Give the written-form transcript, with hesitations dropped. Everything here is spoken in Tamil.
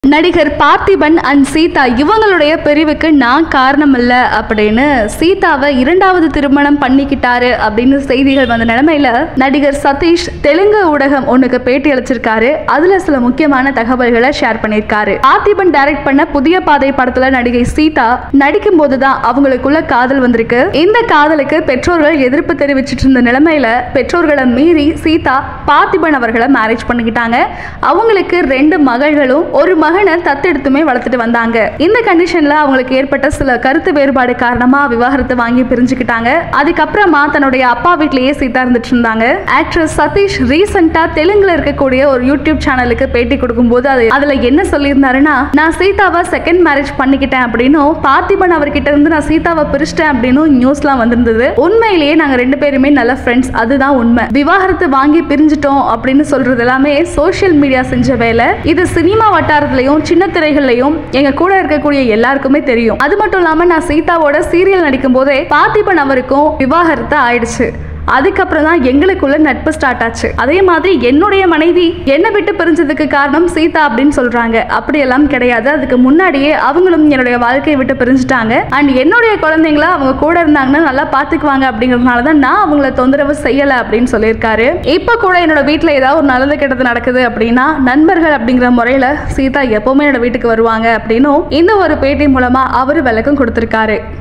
நடிகர் பார்த்திபன் அண்ட் சீதா இவங்களுடைய பிரிவுக்கு நான் காரணம் இல்ல அப்படின்னு சீதாவை இரண்டாவது திருமணம் பண்ணிக்கிட்டாரு அப்படின்னு செய்திகள் வந்த நிலைமையில நடிகர் சதீஷ் தெலுங்கு ஊடகம் ஒண்ணுக்கு பேட்டி அளிச்சிருக்காரு. அதுல சில முக்கியமான தகவல்களை ஷேர் பண்ணிருக்காரு. பார்த்திபன் டைரக்ட் பண்ண புதிய பாதை படத்துல நடிகை சீதா நடிக்கும் போதுதான் அவங்களுக்குள்ள காதல் வந்திருக்கு. இந்த காதலுக்கு பெற்றோர்கள் எதிர்ப்பு தெரிவிச்சிட்டு இருந்த நிலைமையில பெற்றோர்களை மீறி சீதா பார்த்திபன் அவர்களை மேரேஜ் பண்ணிக்கிட்டாங்க. அவங்களுக்கு 2 மகள்களும் ஒரு மகனை தத்தெடுத்துமே வளர்த்துட்டு வந்தாங்க. இந்த கண்டிஷன்ல அவங்களுக்கு ஏற்பட்ட சில கருத்து வேறுபாடு காரணமா விவாகரத்து வாங்கி பிரிஞ்சுக்கிட்டாங்க. அதுக்கப்புறமா தன்னுடைய அப்பா வீட்லயே சீதா இருந்துட்டு இருந்தாங்க. ஆக்ட்ரஸ் சதீஷ் ரீசெண்டா தெலுங்குல இருக்கக்கூடிய ஒரு யூடியூப் சேனலுக்கு பேட்டி கொடுக்கும்போது அதுல என்ன சொல்லியிருந்தாருன்னா, நான் சீதாவை செகண்ட் மேரேஜ் பண்ணிக்கிட்டேன் அப்படின்னும் பார்த்திபன் அவர்கிட்ட இருந்து நான் சீதாவை பிரிச்சிட்டேன் அப்படின்னு நியூஸ்லாம் வந்திருந்தது. உண்மையிலேயே நாங்க 2 பேருமே நல்ல ஃப்ரெண்ட்ஸ், அதுதான் உண்மை. விவாகரத்து வாங்கி பிரிஞ்சிட்டோம் அப்படின்னு சொல்றது எல்லாமே சோசியல் மீடியா செஞ்ச வேலை. இது சினிமா வட்டாரத்திலையும் சின்ன திரைகள்லையும் எங்க கூட இருக்கக்கூடிய எல்லாருக்குமே தெரியும். அது மட்டும் இல்லாம நான் சீதாவோட சீரியல் நடிக்கும் போதே பார்த்திபன் அவருக்கும் விவாகரத்து ஆயிடுச்சு. அதுக்கப்புறம் தான் எங்களுக்குள்ள நட்பு ஸ்டார்ட் ஆச்சு. அதே மாதிரி என்னுடைய மனைவி என்னை விட்டு பிரிஞ்சதுக்கு காரணம் சீதா அப்படின்னு சொல்றாங்க. அப்படியெல்லாம் கிடையாது. அதுக்கு முன்னாடியே அவங்களும் என்னுடைய வாழ்க்கையை விட்டு பிரிஞ்சுட்டாங்க. அண்ட் என்னுடைய குழந்தைங்கள அவங்க கூட இருந்தாங்கன்னா நல்லா பாத்துக்குவாங்க அப்படிங்கறதுனால தான் நான் அவங்கள தொந்தரவு செய்யல அப்படின்னு சொல்லியிருக்காரு. இப்ப கூட என்னோட வீட்டுல ஏதாவது ஒரு நல்லது கெட்டது நடக்குது அப்படின்னா நண்பர்கள் அப்படிங்கிற முறையில சீதா எப்பவுமே என்னோட வீட்டுக்கு வருவாங்க அப்படின்னு இந்த ஒரு பேட்டி மூலமா அவரு விளக்கம் கொடுத்திருக்காரு.